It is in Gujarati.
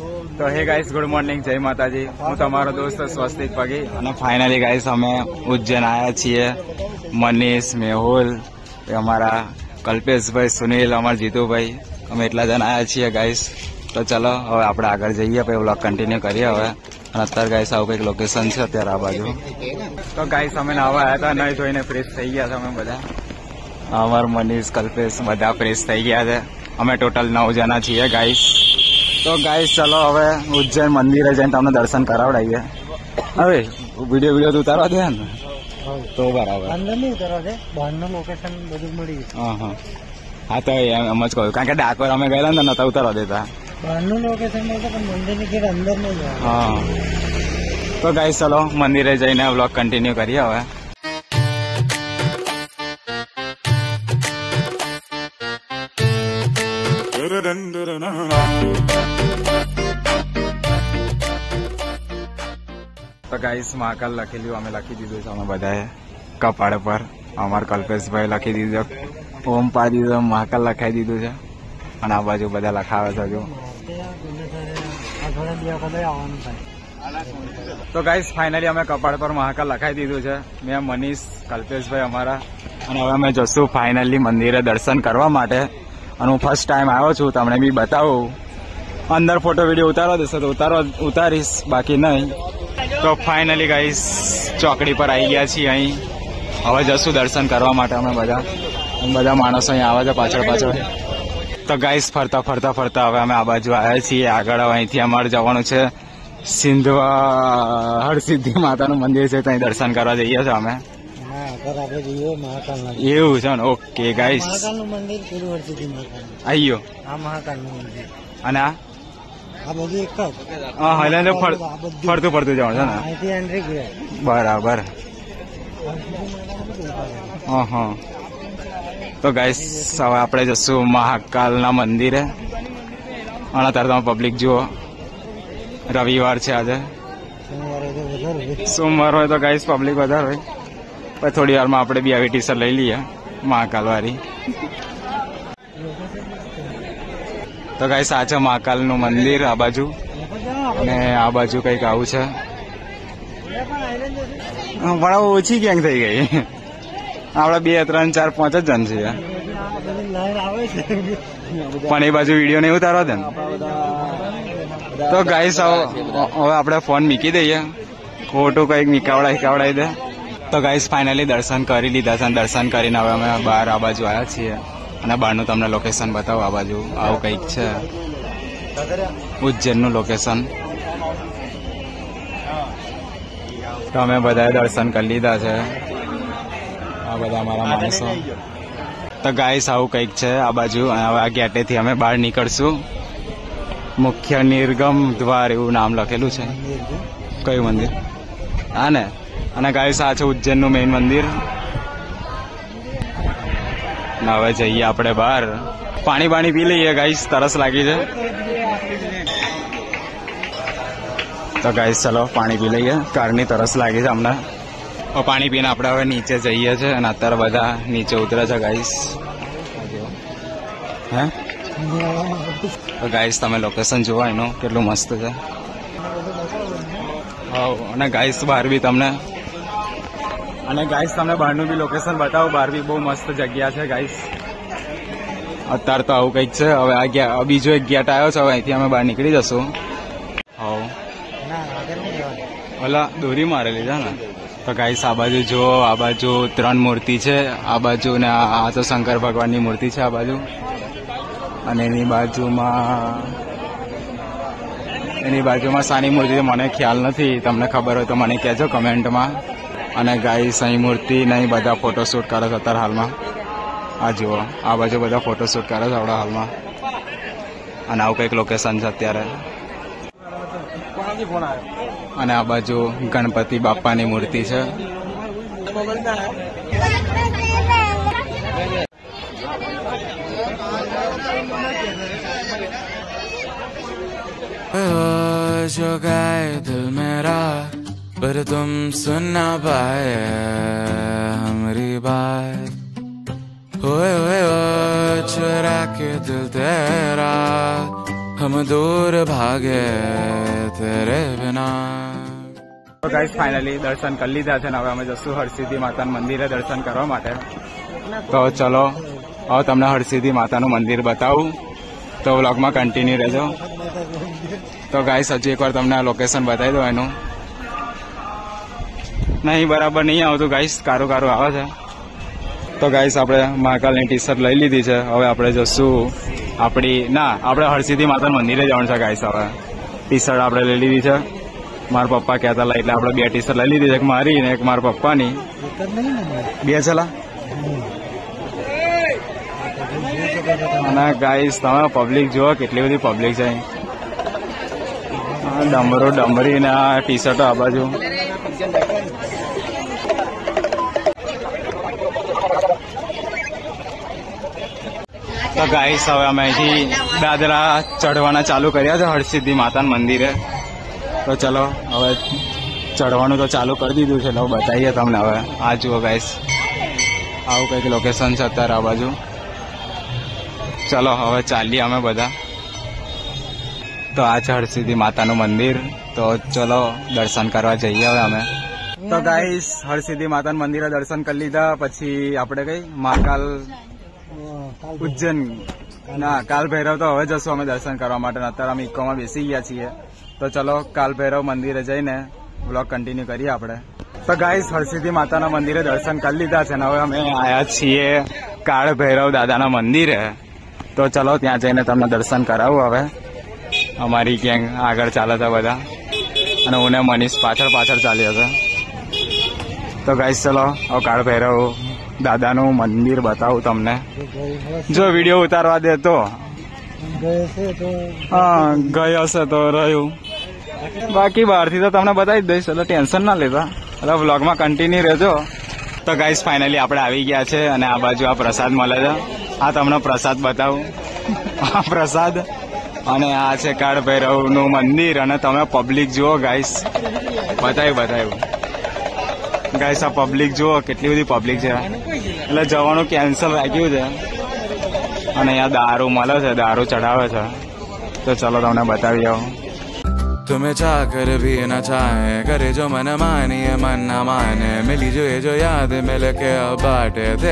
તો હે ગાઈસ, ગુડ મોર્નિંગ, જય માતાજી. હું તમારો દોસ્ત સ્વસ્તિક પગી અને ફાઇનલી ગાઈસ અમે ઉજ્જૈન આવ્યા છીએ. મનીષ, મેહુલ, અમારા કલ્પેશભાઈ, સુનિલ, અમારા જીતુભાઈ, અમે એટલા જણ આવ્યા છીએ ગાઈસ. તો ચલો હવે આપણે આગળ જઈએ, પછી વ્લોગ કન્ટિન્યુ કરીએ હવે. અને અત્યારે ગાઈસ આવું કંઈક લોકેશન છે અત્યારે આ બાજુ. તો ગાઈસ અમે નાવા આવ્યા હતા, નહીં ધોઈને ફ્રેશ થઈ ગયા છે અમે બધા. અમાર મનીષ, કલ્પેશ બધા ફ્રેશ થઈ ગયા છે. અમે ટોટલ 9 જણા છીએ ગાઈસ. તો ગાઈસ ચલો હવે ઉજ્જૈન મંદિરે જઈને તમને દર્શન કરાવડાવીએ. હવે વિડીયો ઉતારવા દે ને તો બરાબર. અંદર નહીં ઉતારવા દે, બહારનું લોકેશન બધું મળી ગયું. હા તો એમ જ કહ્યું, કારણ કે ડાકોર અમે ગયેલા ને નતા ઉતારવા દેતા. બહારનું લોકેશન મળશે પણ મંદિરની ઘેર અંદર નહીં જાય. હા તો ગાઈસ ચલો મંદિરે જઈને વ્લોગ કન્ટિન્યુ કરીએ હવે. તો ગાઈસ મહાકાલ લખેલું અમે લખી દીધું છે અમે બધાએ કપાળ પર. અમાર કલ્પેશભાઈ લખી દીધું, ઓમ પાડી દીધું, મહાકાલ લખાઈ દીધું છે. અને આ બાજુ બધા લખાવે છે હજુ. તો ગાઈસ ફાઇનલી અમે કપાળ પર મહાકાલ લખાઈ દીધું છે. મેં, મનીષ, કલ્પેશભાઈ અમારા. અને હવે અમે જશું ફાઇનલી મંદિરે દર્શન કરવા માટે. અને હું ફર્સ્ટ ટાઈમ આવ્યો છું, તમને બી બતાવું. અંદર ફોટો વિડીયો ઉતારવા દેશે તો ઉતારીશ, બાકી નહીં. તો ફાઇનલી ગાઈસ ચોકડી પર આવી ગયા છીએ અહીં. હવે જશું દર્શન કરવા માટે અમે બધા માણસો અહીં આવે છે પાછળ. તો ગાઈસ ફરતા ફરતા હવે અમે આ બાજુ આવ્યા છીએ. આગળ અહીંથી અમારે જવાનું છે સિંધવા હરસિદ્ધિ માતાનું મંદિર છે, ત્યાં દર્શન કરવા જઈએ છીએ અમે. એવું છે ને? ઓકે ગાઈસ, આયો આ મહાકાલનું મંદિર. અને આ બધું એક જ. હા ફરતું જવાનું છે ને? બરાબર. હા તો ગાઈસ હવે આપણે જશું મહાકાલના મંદિરે. અને અત્યારે તમે પબ્લિક જુઓ, રવિવાર છે આજે. સોમવાર હોય તો ગાઈસ પબ્લિક વધારે હોય. પછી થોડી વારમાં આપણે બી આવી ટી-શર્ટ લઈ લઈએ મહાકાલ વાળી. તો ગાઈસ આ છે મહાકાલનું મંદિર આ બાજુ. અને આ બાજુ કંઈક આવું છે. પણ ઓછી ગેંગ થઈ ગઈ. આપણે 2, 3, 4, 5 જ જણ છીએ. પણ એ બાજુ વિડીયો નહીં ઉતારવા દે ને. તો ગાઈસ હવે આપણે ફોન મૂકી દઈએ, ખોટું કંઈક હિકાવડાવી દે. તો ગાઈસ ફાઇનલી દર્શન કરી લીધા છે. દર્શન કરીને હવે અમે બહાર આ બાજુ આવ્યા છીએ. અને બહારનું તમને લોકેશન બતાવો. આ બાજુ આવું કંઈક છે ઉજ્જૈનનું લોકેશન. તો અમે બધાએ દર્શન કરી લીધા છે. આ બધા અમારા માણસો. તો ગાઈસ આવું કંઈક છે આ બાજુ. હવે આ ગેટેથી અમે બહાર નીકળશું. મુખ્ય નિર્ગમ દ્વાર એવું નામ લખેલું છે. કયું મંદિર? હા ને. અને ગાઈસ આ છે ઉજ્જૈનનું મેઇન મંદિર. હવે જઈએ આપણે બહાર. પાણી પી લઈએ ગાઈસ, તરસ લાગી છે. તો ગાઈસ ચલો પાણી પી લઈએ, કારની તરસ લાગી છે અમને. પાણી પીને આપણે હવે નીચે જઈએ છીએ. અને અત્યારે બધા નીચે ઉતરે છે ગાઈસ. હે તો ગાઈસ તમે લોકેશન જોવા એનું કેટલું મસ્ત છે. અને ગાઈસ બહાર બી તમને બહારનું બી લોકેશન બતાવો. બહાર બી બહુ મસ્ત જગ્યા છે ગાઈસ. અત્યારે તો આવું કંઈક છે. હવે આ બીજો એક ગેટ આવ્યો છે. હવે અહીંથી અમે બહાર નીકળી જશું. ઓલા દોરી મારેલી છે ને. તો ગાઈસ આ બાજુ જુઓ, આ બાજુ 3 મૂર્તિ છે. આ બાજુ ને આ તો શંકર ભગવાનની મૂર્તિ છે આ બાજુ. અને એની બાજુમાં શાની મૂર્તિ છે મને ખ્યાલ નથી. તમને ખબર હોય તો મને કહેજો કમેન્ટમાં. અને ગાઈસ અહીં મૂર્તિ નહીં, બધા ફોટોશૂટ કરે છે અત્યારે હાલમાં. આ જુઓ, આ બાજુ બધા ફોટોશૂટ કરે છે આપણા હાલમાં. અને આવું કંઈક લોકેશન છે અત્યારે. અને આ બાજુ ગણપતિ બાપાની મૂર્તિ છે. जो गाए दिल मेरा पर तुम सुन ना पाए हमारी बात. होए चुरा के दिल तेरा हम दूर भागे तेरे बिना। तो गाइस फाइनली दर्शन कर लीधा है। હવે અમે જશું હરસિદ્ધિ માતાના મંદિરે દર્શન કરવા માટે। તો ચલો હવે તમને હરસિદ્ધિ માતાનું મંદિર બતાવું, તો વ્લોગમાં કન્ટિન્યુ રહેજો। તો ગાઈસ હજી એકવાર તમને લોકેશન બતાવી દો એનું। નહીં બરાબર નહીં આવતું ગાઈસ, કારું કારું આવે છે। તો ગાઈસ આપણે મહાકાલની ટી શર્ટ લઈ લીધી છે। હવે આપણે જશું આપણે હરસિદ્ધિ માતાના મંદિરે જવાનું છે ગાઈસ। હવે ટી શર્ટ આપણે લઈ લીધી છે। મારા પપ્પા કહેતા હતા એટલે આપણે 2 ટી શર્ટ લઈ લીધી છે, એક મારી ને એક મારા પપ્પાની। 2 ચલા। અને ગાઈસ તમે પબ્લિક જુઓ, કેટલી બધી પબ્લિક છે। ડમરો ડમરી ને આ ટી શર્ટો આ બાજુ। તો ગાઈસ હવે અમે અહીંથી દાદરા ચઢવાના ચાલુ કર્યા છે હરસિદ્ધિ માતાના મંદિરે। તો ચલો હવે ચઢવાનું તો ચાલુ કરી દીધું છે, એટલે બતાવીએ તમને। હવે આ જુઓ ગાઈસ, આવું કંઈક લોકેશન છે અત્યારે આ બાજુ। ચલો હવે ચાલીએ અમે બધા। તો આ છે હરસિદ્ધિ માતાનું મંદિર। તો ચલો દર્શન કરવા જઈએ હવે અમે। તો ગાઈસ હરસિદ્ધિ માતાના મંદિરે દર્શન કરી લીધા, પછી આપણે કઈ મહાકાલ ઉજ્જૈન ના કાલ ભૈરવ તો હવે જશું અમે દર્શન કરવા માટે। અત્યારે અમે ઇકોમાં બેસી ગયા છીએ। તો ચલો કાલ ભૈરવ મંદિરે જઈને વ્લોગ કન્ટિન્યુ કરીએ આપણે। તો ગાઈસ હરસિદ્ધિ માતાના મંદિરે દર્શન કરી લીધા છે ને હવે અમે આવ્યા છીએ કાળ ભૈરવ દાદાના મંદિરે। તો ચલો ત્યાં જઈને તમને દર્શન કરાવું। હવે અમારી ગેંગ આગળ ચાલે છે બધા, અને હું ને મનીષ પાછળ ચાલ્યો છે। તો ગાઈસ ચલો હવે કાળ ભૈરવ દાદાનું મંદિર બતાવું તમને, જો વિડીયો ઉતારવા દે તો। હા ગઈ હશે તો રહ્યું, બાકી બહારથી તો તમને બતાવી જ દઈશ, એટલે ટેન્શન ના લેતા, એટલે વ્લોગમાં કન્ટિન્યુ રહેજો। તો ગાઈસ ફાઇનલી આપણે આવી ગયા છે, અને આ બાજુ આ પ્રસાદ મળે છે। આ તમને પ્રસાદ બતાવું, આ પ્રસાદ, અને આ છે કાળ ભૈરવનું મંદિર। અને તમે પબ્લિક જુઓ ગાઈસ, બતાવ્યું ગાઈસ, આ પબ્લિક જુઓ કેટલી બધી પબ્લિક છે, એટલે જવાનું કેન્સલ રાખ્યું છે। અને અહીંયા દારૂ મળે છે, દારૂ ચડાવે છે। તો ચલો તમને બતાવી આવું। तुम्हें चाकर भी न चाहे, करे जो मन मानिए मन न माने, मिली जो ये जो याद मिल के अब बाटे।